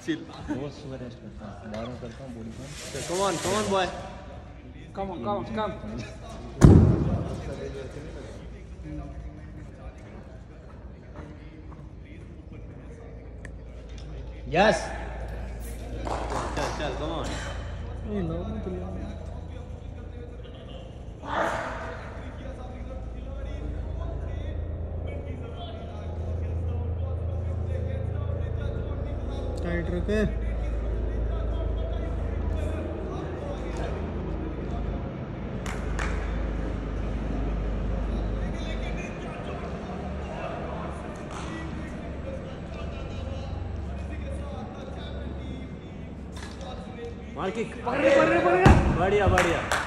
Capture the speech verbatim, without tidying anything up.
Chill रोज सुबह rest करता हूँ, बारह करता हूँ बॉडी पर। Come on come on boy, come on come come yes चल चल कम ऑन। ये लो तो ले टाइट रखे। मार किक, बढ़िया बढ़िया।